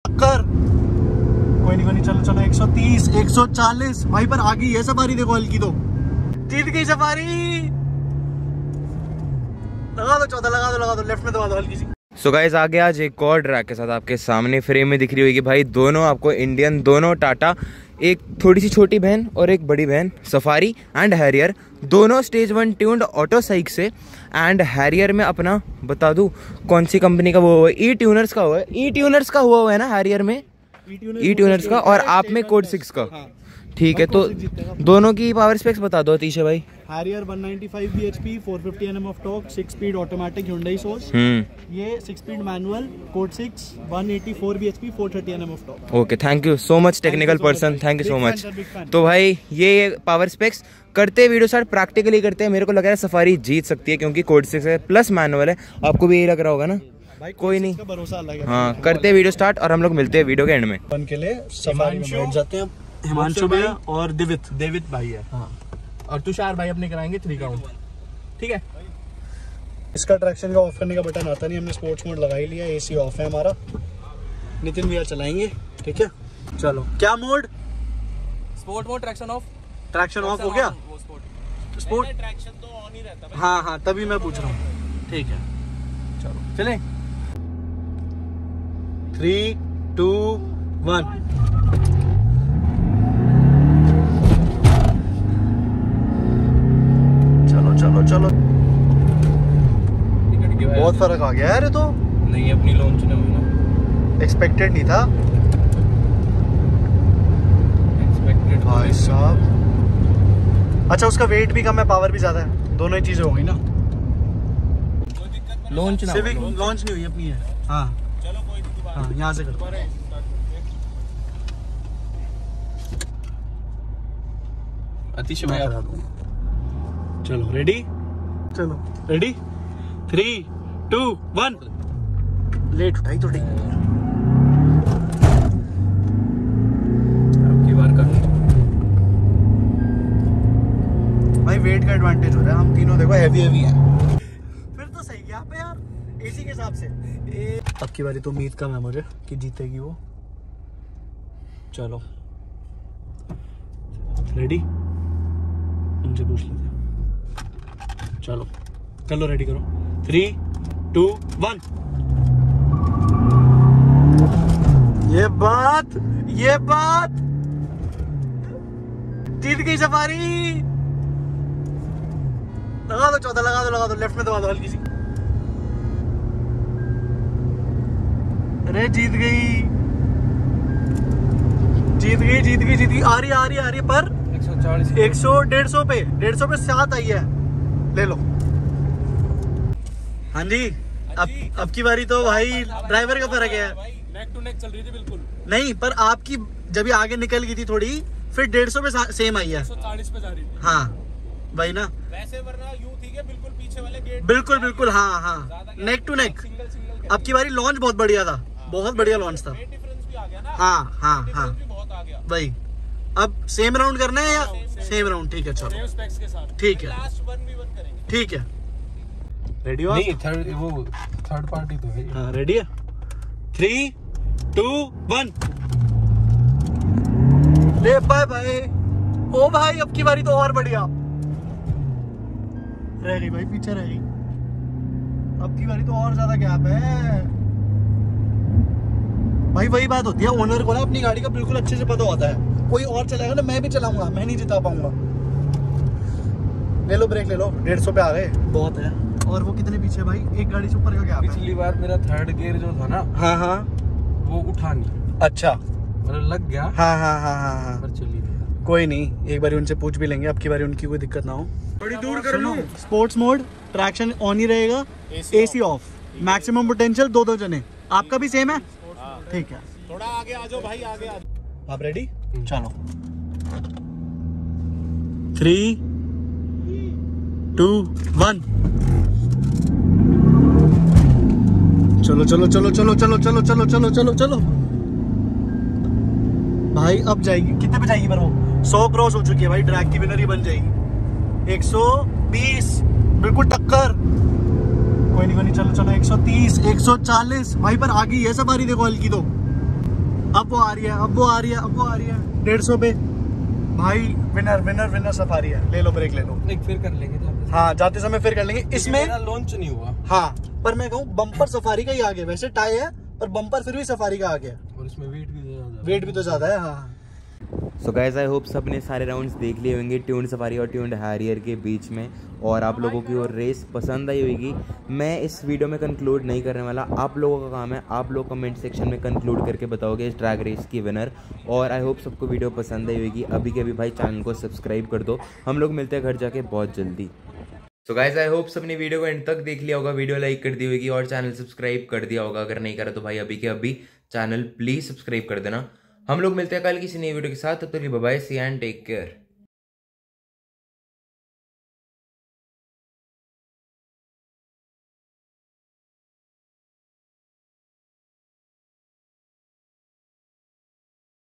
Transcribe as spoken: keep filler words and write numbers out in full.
टक्कर। कोई नहीं कोई नहीं, चलो चलो, एक सौ तीस, एक सौ चालीस भाई पर आ गई है सफारी, देखो हल्की तो जीत गई सफारी। लगा दो चौदह, लगा दो लगा दो, लेफ्ट में दबा दो हल्की सी। सो गाइस आ गया आज एक और ट्रैक के साथ आपके सामने फ्रेम में दिख रही होगी भाई, दोनों आपको इंडियन, दोनों टाटा, एक थोड़ी सी छोटी बहन और एक बड़ी बहन, सफारी एंड हैरियर, दोनों स्टेज वन ट्यून्ड ऑटो साइक से। एंड हैरियर में अपना बता दूं कौन सी कंपनी का वो हुआ है, ई ट्यूनर्स का हुआ है, ई ट्यूनर्स का हुआ हुआ है ना हैरियर में, ई ट्यूनर्स का, और आप में कोड सिक्स का। ठीक है, तो दोनों की पावर स्पेक्स बता दो अतीश भाई। Harrier one ninety five BHP, four fifty Nm of torque, six speed automatic Hyundai source. ये six speed manual, code six, one eighty four BHP, four thirty Nm of torque. Okay, thank you so much technical person, thank you so much. तो भाई ये power specs करते video start practically करते हैं। मेरे को लग रहा है सफारी जीत सकती है क्योंकि कोड सिक्स है प्लस मैनुअल है, आपको भी यही लग रहा होगा ना भाई? कोई नहीं, भरोसा अलग है। हाँ, करते वीडियो स्टार्ट और हम लोग मिलते हैं वीडियो के एंड में। बन के लिए सफारी में बैठ जाते हैं। हिमांशु भैया और दिवित देवित भाई है, हाँ, और तुषार भाई अपने कराएंगे थ्री काउंट। ठीक है, इसका ट्रैक्शन का ऑफ करने का बटन आता नहीं, हमने स्पोर्ट्स मोड लगा ही लिया, एसी ऑफ है हमारा। नितिन भैया चलाएंगे, ठीक है चलो। क्या mode? Sport mode, traction off. Traction off हो गया? वो स्पोर्ट स्पोर्ट ट्रैक्शन तो ऑन ही रहता है। हाँ हाँ, तभी मैं पूछ रहा हूँ। ठीक है चलो चले, थ्री टू वन। चलो चलो चलो, बहुत फर्क आ गया यार ये तो। नहीं, अपनी लॉन्च ने हुई ना, एक्सपेक्टेड नहीं था एक्सपेक्टेड भाई साहब। अच्छा, उसका वेट भी कम है, पावर भी ज्यादा है, दोनों ही चीजें हो गई ना। लॉन्च ना, सिविक लॉन्च नहीं हुई अपनी है। हाँ चलो कोई नहीं, हाँ, यहाँ से कर। अतिश भाई करा दूँ। चलो रेडी, चलो ready, three two one. Late उठाई थोड़ी, आपकी बार कर। भाई वेट का एडवांटेज हो रहा है, हम तीनों देखो हैवी हैवी हैं। फिर तो सही गया पे यार, एसी के हिसाब से। अब की बारी तो उम्मीद कम है मुझे कि जीतेगी वो। चलो रेडी, उनसे पूछ लेते हैं। चलो कर लो, रेडी करो, थ्री टू वन। ये बात, ये बात, जीत गई सफारी। लगा दो चौदह, लगा दो लगा दो, लेफ्ट में दबा दो हल्की सी। अरे जीत गई, जीत गई जीत गई जीत गई। आ रही आ रही आ रही पर एक सौ चालीस, एक सौ डेढ़ सौ पे, डेढ़ सौ पे सात आई है, ले लो। हाँ जी, अब अब की बारी तो भाई ड्राइवर का फर्क है। नेक टू नेक चल रही थी बिल्कुल। नहीं, पर आपकी जब ये आगे निकल गई थी थोड़ी, फिर डेढ़ सौ पे सेम आई है। एक सौ चालीस पे जा रही थी। हाँ भाई ना, वैसे वरना यूं थी कि बिल्कुल पीछे वाले गेट, बिल्कुल बिल्कुल, हाँ हाँ, neck to neck. Single single. अब की बारी लॉन्च बहुत बढ़िया था, बहुत बढ़िया लॉन्च था। वेट डिफरेंस भी आ गया ना। हाँ हाँ हाँ, भी बहुत आ गया भाई। अब सेम राउंड करना है या सेम राउंड? ठीक है चलो, सेम स्पेक्स के साथ। ठीक है लास्ट वन वी वन करेंगे। ठीक है, रेडी हो? नहीं, थर्ड वो थर्ड पार्टी तो है। हाँ रेडी है, थ्री टू वन। ले बाय भाई। ओ भाई, अब की बारी तो और बढ़िया रह गई भाई, पीछे रह गई। अब की बारी तो और ज्यादा गैप है भाई। वही बात होती है, ओनर को ना अपनी गाड़ी का बिल्कुल अच्छे से पता होता है। कोई और चलाएगा ना, मैं भी चलाऊंगा, मैं नहीं जिता पाऊंगा। ले लो ब्रेक ले लो, डेढ़ सौ पे आ गए, बहुत है। और वो कितने पीछे भाई, एक गाड़ी से ऊपर का गैप है। पिछली बार मेरा थर्ड गियर जो था ना, हाँ हाँ, वो उठा नहीं। अच्छा, मतलब लग गया। हाँ हाँ हाँ हाँ हाँ, पर चली गया। कोई नहीं, एक बार उनसे पूछ भी लेंगे, अब की बारी उनकी कोई दिक्कत ना हो। थोड़ी दूर कर लो। स्पोर्ट्स मोड, ट्रैक्शन ऑन ही रहेगा, एसी ऑफ, मैक्सिमम पोटेंशियल दो दो जने। आपका भी सेम है? ठीक है, थोड़ा आगे आ जाओ भाई, आगे आ जाओ। आप रेडी? चलो, थ्री टू वन। चलो चलो चलो चलो चलो चलो चलो चलो चलो चलो भाई। अब जाएगी, कितने पे जाएगी पर वो? सौ क्रॉस हो चुकी है भाई, ड्रैग की विनर ही बन जाएगी। एक सौ बीस, बिल्कुल टक्कर। कोई नहीं कोई नहीं, चलो चलो, एक सौ तीस, एक सौ चालीस भाई पर आ गई है सफारी, देखो हल्की तो अब वो आ रही है, अब वो आ रही है, अब वो आ रही है डेढ़ सौ पे भाई। विनर विनर विनर सफारी है। ले लो ब्रेक ले लो। नहीं फिर कर लेंगे जाते हाँ जाते समय फिर कर लेंगे। इसमें लॉन्च नहीं हुआ। हाँ पर मैं कहूँ बम्पर सफारी का ही आगे, वैसे टाई है पर बम्पर फिर भी सफारी का आगे है और इसमें वेट भी तो ज्यादा वेट भी तो ज्यादा है। हाँ सो गाइस आई होप सबने सारे राउंड्स देख लिए होंगे ट्यून्ड सफारी और ट्यून्ड हैरियर के बीच में, और आप लोगों की वो रेस पसंद आई होगी। मैं इस वीडियो में कंक्लूड नहीं करने वाला, आप लोगों का काम है, आप लोग कमेंट सेक्शन में कंक्लूड करके बताओगे इस ड्रैग रेस की विनर। और आई होप सबको वीडियो पसंद आई होगी। अभी के अभी भाई चैनल को सब्सक्राइब कर दो। हम लोग मिलते हैं घर जाके बहुत जल्दी। सो गाइस आई होप सबने वीडियो को एंड तक देख लिया होगा, वीडियो लाइक कर दी होगी और चैनल सब्सक्राइब कर दिया होगा। अगर नहीं करा तो भाई अभी के अभी चैनल प्लीज सब्सक्राइब कर देना। हम लोग मिलते हैं कल किसी नई वीडियो के साथ। तो bye bye, see and take care.